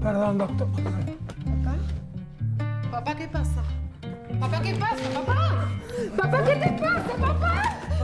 Perdón, doctor. ¿Papá? ¿Papá, qué pasa? ¿Papá, qué pasa, papá? ¿Papá, qué te pasa, papá?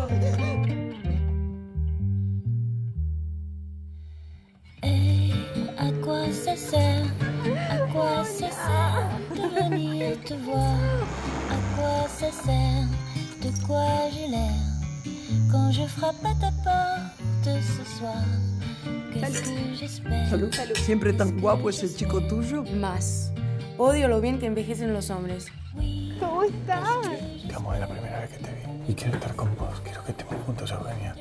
À quoi ça sert? À quoi ça sert de venir te voir? À quoi ça sert? De quoi j'ai l'air quand je frappe à ta porte ce soir? Qu'est-ce que j'espère? Salud. ¿Siempre tan guapo es el chico tuyo? Más. Odio lo bien que envejecen los hombres. ¿Cómo estás? Te amo de la primera vez que te vi. Y quiero estar con vos. Quiero que estemos juntos, Eugenia.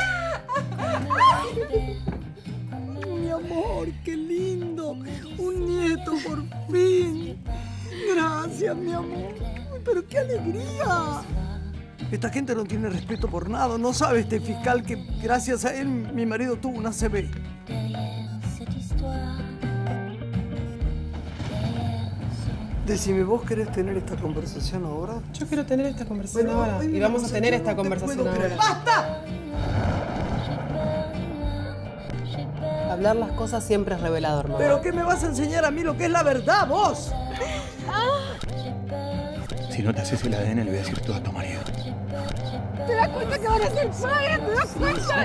Mi amor, qué lindo. Un nieto, por fin. Gracias, mi amor. Uy, pero qué alegría. Esta gente no tiene respeto por nada. No sabe este fiscal que gracias a él mi marido tuvo una CB. Decime, ¿vos querés tener esta conversación ahora? Yo quiero tener esta conversación ahora. Ay, Y vamos a tener esta no te conversación puedo creer. ahora. ¡Basta! Hablar las cosas siempre es revelador, mamá. ¿Pero qué me vas a enseñar a mí lo que es la verdad, vos? Si no te haces el ADN, le voy a decir todo a tu marido. ¿Te das cuenta que van a ser padres? ¿Te das cuenta?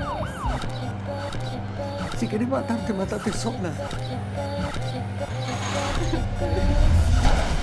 Si querés matarte, matate sola.